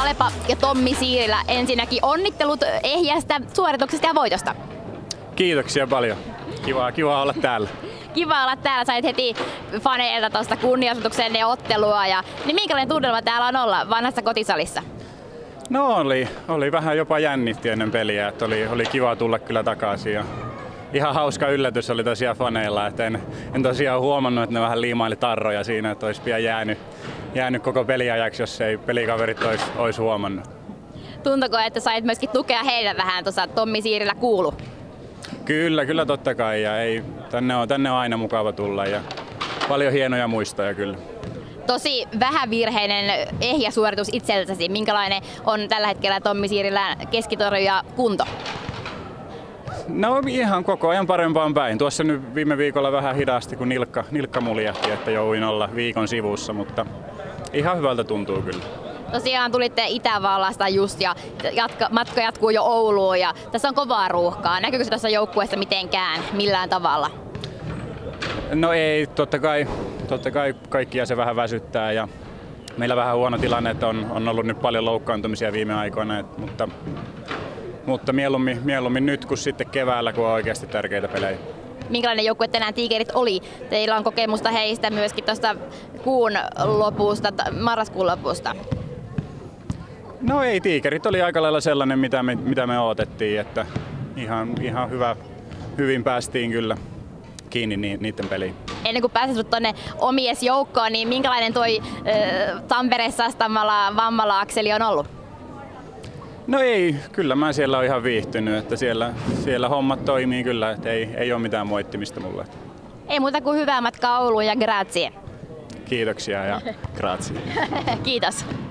Kalepa ja Tommi Siirilä, ensinnäkin onnittelut ehjästä suorituksesta ja voitosta. Kiitoksia paljon. Kiva olla täällä. Kiva olla täällä. Sait heti faneilta tuosta kunnianosoituksenne ottelua. Niin minkälainen tunnelma täällä on olla vanhassa kotisalissa? No oli vähän jopa jännitti ennen peliä. Että oli kiva tulla kyllä takaisin. Ja ihan hauska yllätys oli tosiaan faneilla. Että en tosiaan huomannut, että ne vähän liimaili tarroja siinä. Että olisi pian jäänyt koko peliajaksi, jos ei pelikaverit olisi huomannut. Tuntuuko, että sait myöskin tukea heille vähän tuossa Tommi Siirilä kuulu? Kyllä totta kai. Ja tänne on aina mukava tulla ja paljon hienoja muistoja kyllä. Tosi vähävirheinen ehjä suoritus itseltäsi. Minkälainen on tällä hetkellä Tommi Siirilän keskitorju ja kunto? No ihan koko ajan parempaan päin. Tuossa nyt viime viikolla vähän hidasti, kun nilkka muljahti, että jouduin olla viikon sivussa, mutta ihan hyvältä tuntuu kyllä. Tosiaan tulitte Itävallasta just ja matka jatkuu jo Ouluun ja tässä on kovaa ruuhkaa. Näkyykö se tässä joukkueessa mitenkään millään tavalla? No ei, totta kai kaikkia se vähän väsyttää ja meillä vähän huono tilanne, että on ollut nyt paljon loukkaantumisia viime aikoina, mutta mieluummin nyt kuin sitten keväällä, kun on oikeasti tärkeitä pelejä. Minkälainen joukkue tänään Tiikerit oli? Teillä on kokemusta heistä myöskin tuosta kuun lopusta, marraskuun lopusta. No ei, Tiikerit oli aika lailla sellainen, mitä me odotettiin, että ihan hyvin päästiin kyllä kiinni niiden peliin. Ennen kuin pääsit tuonne omies joukkoon, niin minkälainen toi Tampere-Sastamala Vammala-akseli on ollut? No ei, kyllä mä siellä olen ihan viihtynyt, että siellä hommat toimii kyllä, että ei ole mitään moittimista mulle. Ei muuta kuin hyvää matkaa Ouluun ja grazie. Kiitoksia ja grazie. Kiitos.